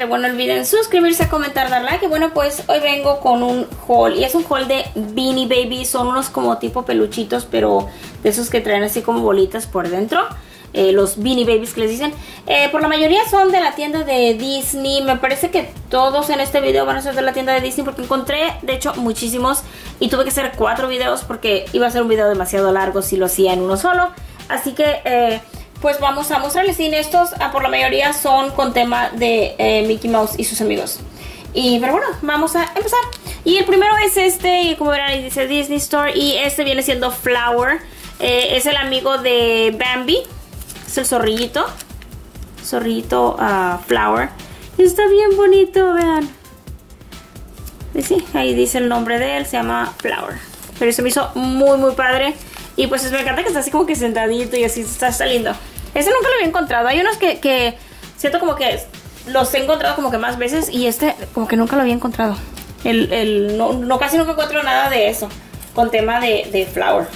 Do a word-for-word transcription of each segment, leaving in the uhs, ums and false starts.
parte, bueno, no olviden suscribirse, comentar, dar like. Y bueno, pues hoy vengo con un haul. Y es un haul de Beanie Baby. Son unos como tipo peluchitos, pero de esos que traen así como bolitas por dentro. Eh, los Beanie Babies que les dicen. Eh, por la mayoría son de la tienda de Disney. Me parece que todos en este video van a ser de la tienda de Disney, porque encontré, de hecho, muchísimos. Y tuve que hacer cuatro videos porque iba a ser un video demasiado largo si lo hacía en uno solo. Así que, eh, pues vamos a mostrarles. Y estos, ah, por la mayoría, son con tema de eh, Mickey Mouse y sus amigos. Y, pero bueno, vamos a empezar. Y el primero es este, y como verán, ahí dice Disney Store. Y este viene siendo Flower. Eh, es el amigo de Bambi. Es el zorrillito. Zorrillito uh, Flower. Está bien bonito, vean. Y sí, ahí dice el nombre de él. Se llama Flower. Pero se me hizo muy, muy padre. Y pues me encanta que está así como que sentadito y así está, está lindo. Este nunca lo había encontrado. Hay unos que, que siento como que los he encontrado como que más veces. Y este como que nunca lo había encontrado. El, el, no, no, casi nunca encuentro nada de eso. Con tema de, de Flower.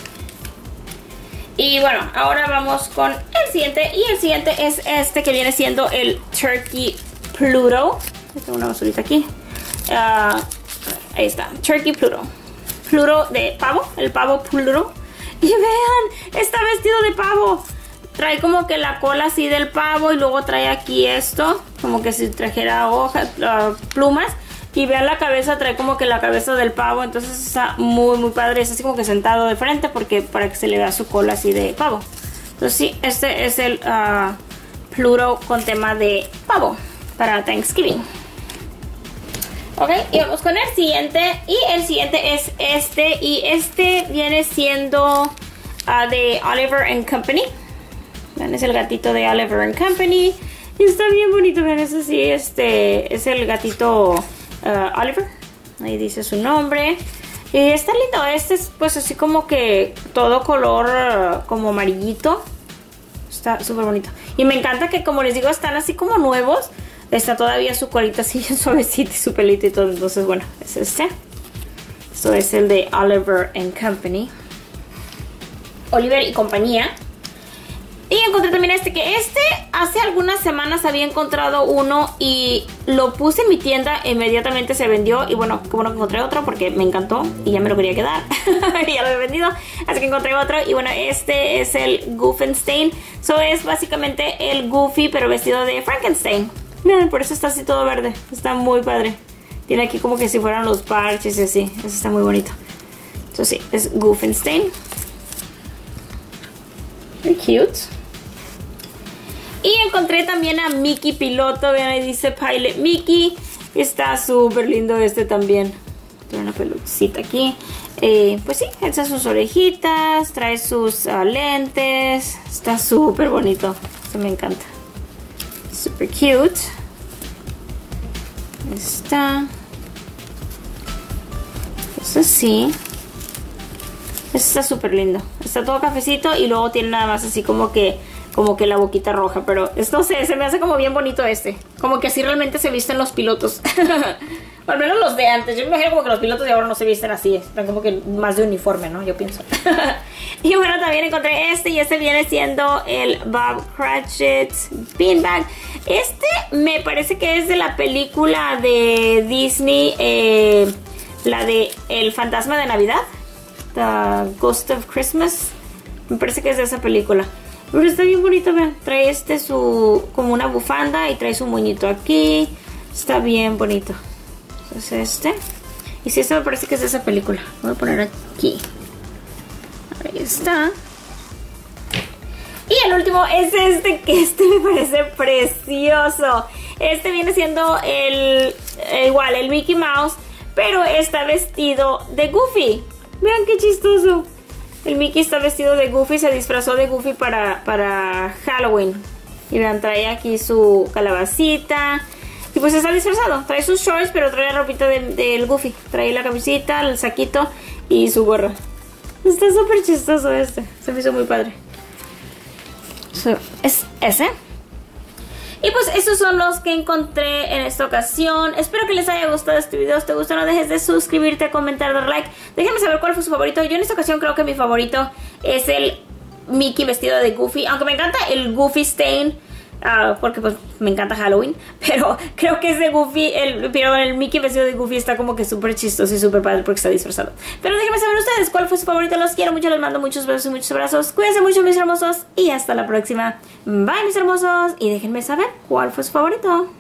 Y bueno, ahora vamos con el siguiente. Y el siguiente es este que viene siendo el Turkey Pluto. Tengo una basurita aquí. Uh, ahí está, Turkey Pluto. Pluto de pavo, el pavo Pluto. Y vean, está vestido de pavo. Trae como que la cola así del pavo. Y luego trae aquí esto, como que si trajera hojas, uh, plumas. Y vean la cabeza, trae como que la cabeza del pavo. Entonces está muy muy padre. Es así como que sentado de frente, porque para que se le vea su cola así de pavo. Entonces sí, este es el uh, Pluto con tema de pavo para Thanksgiving. Ok, y vamos con el siguiente. Y el siguiente es este. Y este viene siendo uh, de Oliver and Company. Vean, es el gatito de Oliver and Company. Y está bien bonito, vean, es así, este es el gatito uh, Oliver. Ahí dice su nombre. Y está lindo. Este es pues así como que todo color uh, como amarillito. Está súper bonito. Y me encanta que, como les digo, están así como nuevos. Está todavía su colita así suavecita y su pelito y todo. Entonces, bueno, es este. Esto es el de Oliver and Company. Oliver y compañía. Y encontré también este, que este hace algunas semanas había encontrado uno y lo puse en mi tienda, inmediatamente se vendió. Y bueno, como no encontré otro porque me encantó y ya me lo quería quedar. Y ya lo he vendido, así que encontré otro. Y bueno, este es el Goofenstein. So es básicamente el Goofy pero vestido de Frankenstein. Miren, por eso está así todo verde. Está muy padre. Tiene aquí como que si fueran los parches y así. Eso está muy bonito. Entonces sí, es Goofenstein. Muy cute. Y encontré también a Mickey Piloto. Vean, ahí dice Pilot Mickey. Está súper lindo este también. Tiene una pelucita aquí. Eh, pues sí, estas sus orejitas. Trae sus uh, lentes. Está súper bonito. Esto me encanta. Super cute. Está. Es así. Está súper lindo. Está todo cafecito y luego tiene nada más así como que como que la boquita roja. Pero no sé, se me hace como bien bonito este. Como que así realmente se visten los pilotos. O al menos los de antes. Yo me imagino como que los pilotos de ahora no se visten así. Están como que más de uniforme, ¿no? Yo pienso. Y bueno, también encontré este. Y este viene siendo el Bob Cratchit Beanbag. Este me parece que es de la película de Disney. Eh, la de El Fantasma de Navidad. The Ghost of Christmas. Me parece que es de esa película. Pero está bien bonito, vean. Trae este su como una bufanda y trae su moñito aquí. Está bien bonito. Entonces este. Y si este me parece que es de esa película. Voy a poner aquí. Ahí está. Y el último es este, que este me parece precioso. Este viene siendo el igual, el Mickey Mouse, pero está vestido de Goofy. Vean qué chistoso. El Mickey está vestido de Goofy, se disfrazó de Goofy para, para Halloween. Y vean, trae aquí su calabacita. Y pues está disfrazado. Trae sus shorts, pero trae la ropita del de Goofy. Trae la camisita, el saquito y su gorra. Está súper chistoso este. Se me hizo muy padre. So, es ese. Y pues esos son los que encontré en esta ocasión. Espero que les haya gustado este video. Si te gustó, no dejes de suscribirte, comentar, dar like. Déjenme saber cuál fue su favorito. Yo en esta ocasión creo que mi favorito es el Mickey vestido de Goofy. Aunque me encanta el Goofy Stain. Uh, porque pues me encanta Halloween, pero creo que ese Goofy, el, pero el Mickey vestido de Goofy está como que súper chistoso y súper padre porque está disfrazado. Pero déjenme saber ustedes cuál fue su favorito. Los quiero mucho, les mando muchos besos y muchos abrazos. Cuídense mucho, mis hermosos, y hasta la próxima. Bye, mis hermosos, y déjenme saber cuál fue su favorito.